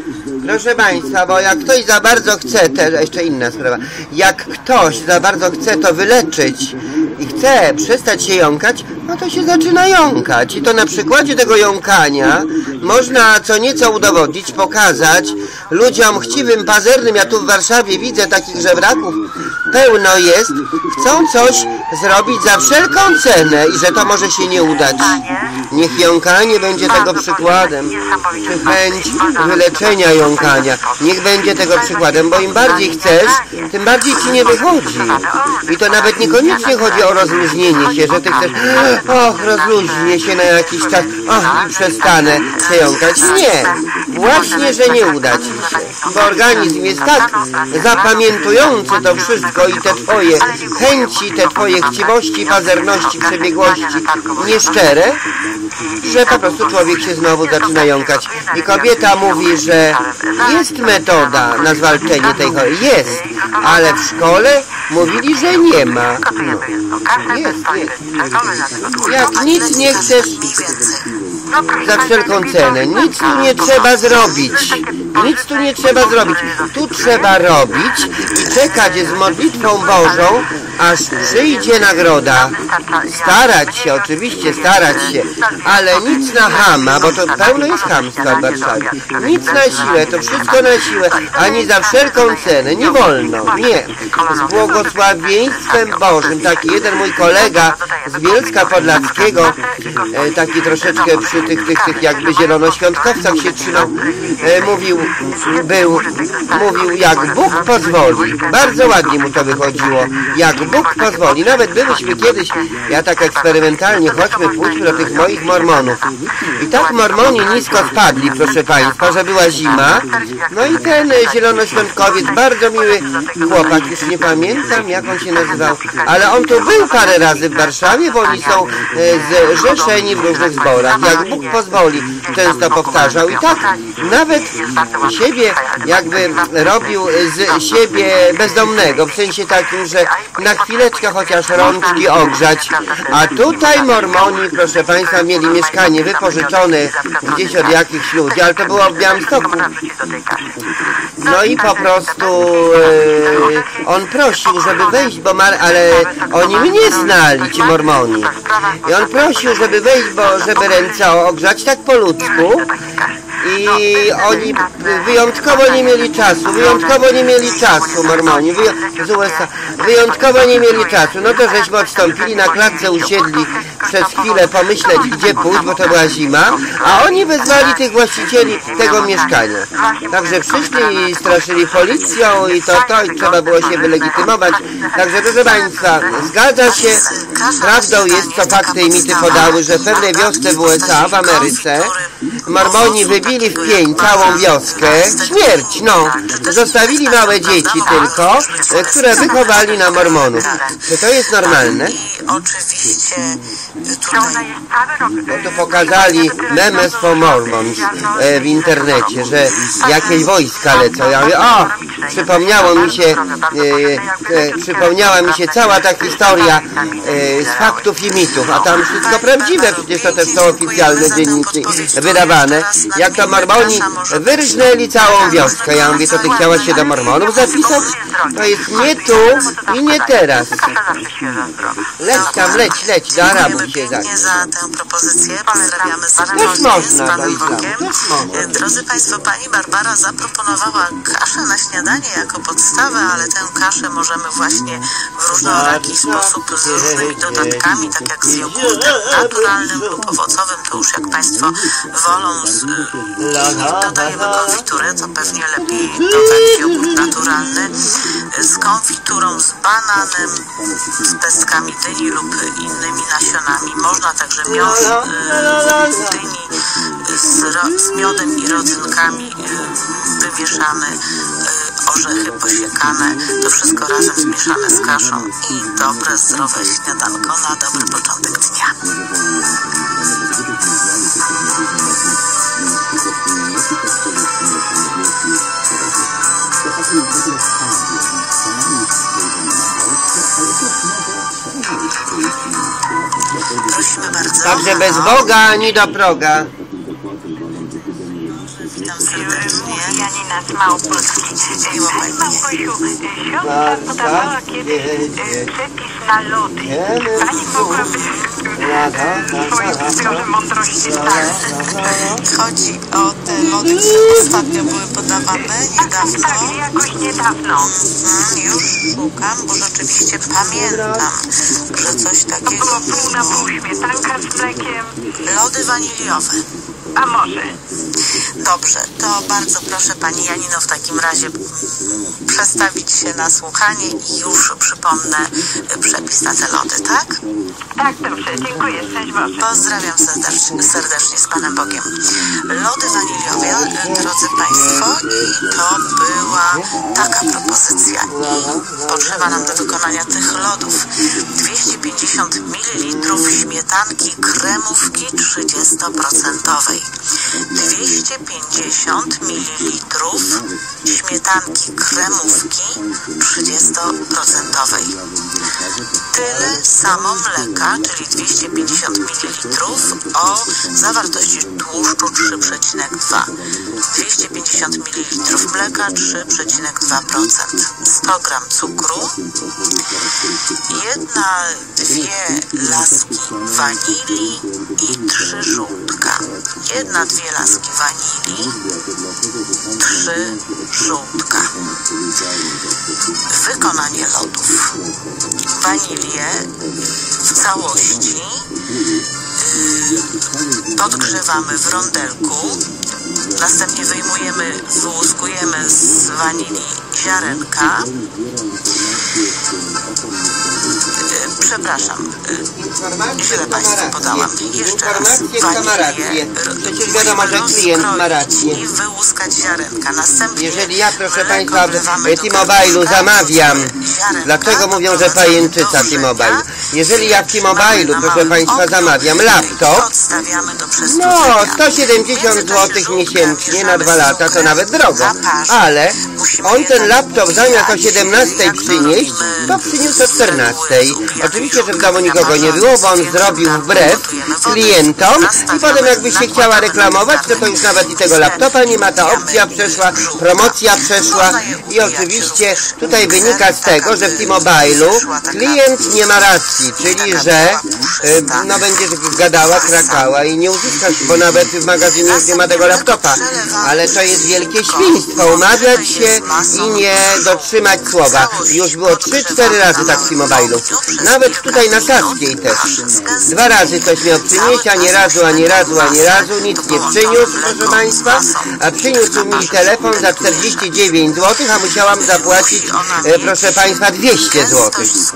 S1: Proszę Państwa, bo jak ktoś za bardzo chce, jeszcze inna sprawa, jak ktoś za bardzo chce to wyleczyć i chce przestać się jąkać, no to się zaczyna jąkać. I to na przykładzie tego jąkania można co nieco udowodnić, pokazać ludziom chciwym, pazernym. Ja tu w Warszawie widzę takich żebraków, pełno jest, chcą coś zrobić za wszelką cenę i że to może się nie udać. Niech jąkanie będzie tego przykładem, czy chęć wyleczenia jąkania. Niech będzie tego przykładem, bo im bardziej chcesz, tym bardziej ci nie wychodzi. I to nawet niekoniecznie chodzi o rozluźnienie się, że ty chcesz, rozluźnię się na jakiś czas, i przestanę się jąkać. Nie, właśnie, że nie uda ci się, bo organizm jest tak zapamiętujący to wszystko i te twoje chęci, te twoje chciwości, pazerności, przebiegłości nieszczere, że po prostu człowiek się znowu zaczyna jąkać. I kobieta mówi, że jest metoda na zwalczenie tej choroby. Jest, ale w szkole mówili, że nie ma. No, jest. Jak nic nie chcesz za wszelką cenę, nic tu nie trzeba zrobić. Nic tu nie trzeba zrobić. Tu trzeba robić i czekać z modlitwą Bożą, aż przyjdzie nagroda. Starać się, oczywiście starać się, ale nic na chama, bo to pełno jest chamstwa w Warszawie. Nic na siłę, to wszystko na siłę, ani za wszelką cenę. Nie wolno, nie. Z błogosławieństwem Bożym. Taki jeden mój kolega z Bielska Podlaskiego, taki troszeczkę przy tych jakby zielonoświątkowcach się trzymał, mówił, jak Bóg pozwoli. Bardzo ładnie mu to wychodziło. Jak Bóg pozwoli. Nawet byliśmy kiedyś, ja tak eksperymentalnie, pójdźmy do tych moich mormonów. I tak mormoni nisko spadli, proszę Państwa, że była zima. No i ten zielonoświątkowiec, bardzo miły chłopak, już nie pamiętam jak on się nazywał, ale on tu był parę razy w Warszawie, bo oni są zrzeszeni w różnych zborach. Jak Bóg pozwoli, często powtarzał. I tak nawet siebie jakby robił z siebie bezdomnego, w sensie takim, że na chwileczkę chociaż rączki ogrzać. A tutaj mormoni, proszę Państwa, mieli mieszkanie wypożyczone gdzieś od jakichś ludzi, ale to było w Białymstoku. No i po prostu on prosił, żeby wejść, ale oni mnie znali, ci mormoni. I on prosił, żeby wejść, żeby ręce ogrzać tak po ludzku. I oni wyjątkowo nie mieli czasu, mormoni, z USA, wyjątkowo nie mieli czasu. No to żeśmy odstąpili, na klatce usiedli przez chwilę pomyśleć, gdzie pójść, bo to była zima, a oni wezwali tych właścicieli tego mieszkania. Także przyszli i straszyli policją i i trzeba było się wylegitymować. Także proszę Państwa, zgadza się, prawdą jest, co fakty i mity podały, że w pewnej wiosce w USA, w Ameryce, mormoni wybili w pień całą wioskę. Śmierć, no. Zostawili małe dzieci tylko, które wychowali na mormonów. Czy to jest normalne?
S2: Oczywiście tutaj...
S1: No to pokazali memes for Mormons w internecie, że jakieś wojska lecą. Ja mówię, przypomniała mi się cała ta historia z faktów i mitów, a tam wszystko prawdziwe, przecież to też są oficjalne dzienniki wydawane. Jak to mormoni wyrżnęli całą wioskę. Ja mówię, to ty chciałaś się do mormonów zapisać? To jest nie tu i nie teraz. Leć tam, leć, do Arabów się zapisać.
S2: Za tę propozycję pozdrawiamy serdecznie z Panem Bogiem. Drodzy Państwo, Pani Barbara zaproponowała kaszę na śniadanie jako podstawę, ale tę kaszę możemy właśnie w różnoraki sposób z różnymi dodatkami, tak jak z jogurtem naturalnym lub owocowym, to już jak Państwo wolą. Dodajemy konfiturę, to pewnie lepiej dodać jogurt naturalny z konfiturą, z bananem, z pestkami dyni lub innymi nasionami. Można także miód dyni z miodem i rodzynkami wymieszany, orzechy posiekane, to wszystko razem zmieszane z kaszą i dobre, zdrowe śniadanko na dobry początek dnia. Prosimy bardzo.
S1: Także bez Boga ani do proga.
S2: Witam serdecznie.
S3: z Małopolski. Pani Małgosiu, siostra podawała kiedyś przepis na lody. Pani mogłaby swoje zbiorze mądrości starsze.
S2: Chodzi o te lody, które ostatnio były podawane niedawno.
S3: Tak, jakoś niedawno.
S2: Już szukam, bo rzeczywiście pamiętam, że coś
S3: To
S2: takiego
S3: było pół na pół śmietanka z mlekiem.
S2: Lody waniliowe.
S3: A może?
S2: Dobrze, to bardzo proszę Pani Janino w takim razie przestawić się na słuchanie i już przypomnę przepis na te lody, tak?
S3: Tak, dobrze, dziękuję, szczęść Boże.
S2: Pozdrawiam serdecznie z Panem Bogiem. Lody waniliowe, drodzy Państwo, i to była taka propozycja. I potrzeba nam do wykonania tych lodów 250 ml śmietanki kremówki 30%. 250 ml śmietanki kremówki 30%. Tyle samo mleka, czyli 250 ml o zawartości tłuszczu 3,2. 250 ml mleka 3,2%. 100 g cukru, 1-2 laski wanilii i 3 żółtka. 1-2 laski wanilii, 3 żółtka. Wykonanie lodów. Wanilię w całości podgrzewamy w rondelku. Następnie wyłuskujemy z wanilii ziarenka. Przepraszam, źle Państwu podałam. Jeszcze raz. Wanilię
S1: przecież wiadomo, że klient ma rację.
S2: I wyłuskać ziarenka. Następnie
S1: jeżeli ja, proszę Państwa, w T-Mobile'u zamawiam, dlaczego mówią, że pajęczyca T-Mobile? Jeżeli ja w T-Mobile'u, proszę Państwa, zamawiam laptop, no 170 zł miesięcznie na 2 lata, to nawet drogo, ale on ten laptop zamiast o 17 przynieść, to przyniósł o 14. Oczywiście, że w domu nikogo nie było, bo on zrobił wbrew klientom i potem jakbyś się chciała reklamować, to już nawet i tego laptopa nie ma, ta opcja przeszła, promocja przeszła i oczywiście tutaj wynika z tego, że w T-Mobile'u klient nie ma racji, czyli że no będziesz gadała, krakała i nie uzyskasz, bo nawet w magazynie już nie ma tego laptopa, ale to jest wielkie świństwo, umawiać się i nie dotrzymać słowa. Już było 3-4 razy tak w T-Mobile'u. Nawet tutaj na Saskiej też. 2 razy ktoś miał przynieść, ani razu nic nie przyniósł, proszę Państwa, a przyniósł mi telefon za 49 zł, a musiałam zapłacić, proszę Państwa, 200 zł.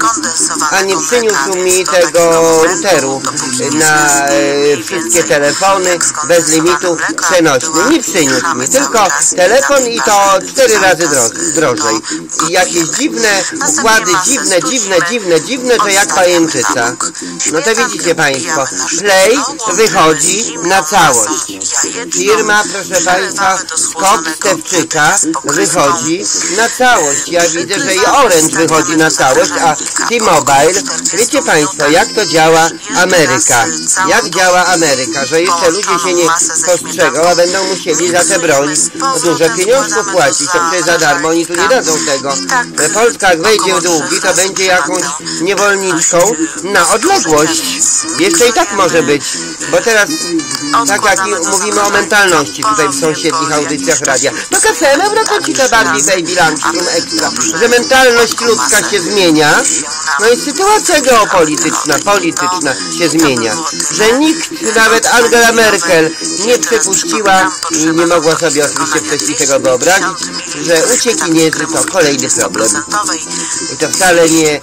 S1: A nie przyniósł mi tego routeru na wszystkie telefony bez limitu przenośny. Nie przyniósł mi, tylko telefon i to 4 razy drożej. I jakieś dziwne układy, dziwne, że jak pajęczyca. No to widzicie Państwo, Play wychodzi na całość. Firma, proszę Państwa, Skok Stewczyka wychodzi na całość. Ja widzę, że i Orange wychodzi na całość, a T-Mobile, wiecie Państwo, jak to działa Ameryka? Jak działa Ameryka, że jeszcze ludzie się nie postrzegą, a będą musieli za tę broń duże pieniążki płacić, to przecież za darmo oni tu nie dadzą tego. Polska jak wejdzie w długi, to będzie jakąś niewolniczką na odległość. Jeszcze i tak może być, bo teraz, tak jak mówimy o mentalności tutaj w sąsiednich audycjach radia, to KFM Eurokocika Barbie Baby Landstrom Extra, że mentalność ludzka się zmienia, no i sytuacja geopolityczna, się zmienia, że nikt, nawet Angela Merkel nie przypuściła i nie mogła sobie oczywiście wcześniej tego wyobrazić, że uciekinierzy to kolejny problem. I to wcale nie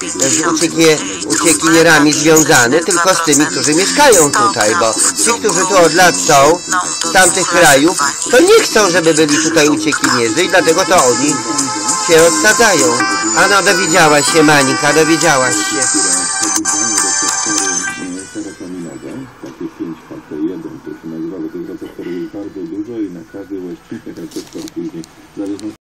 S1: z uciekinierami związane, tylko z tymi, którzy mieszkają tutaj, bo ci, którzy tu od lat są, z tamtych krajów, to nie chcą, żeby byli tutaj uciekinierzy i dlatego to oni się rozsadzają. A no, dowiedziałaś się, Manika, dowiedziałaś się.
S8: Takie 5 1 to się nazywa, bo tych receptorów jest bardzo dużo i na każdej łączniku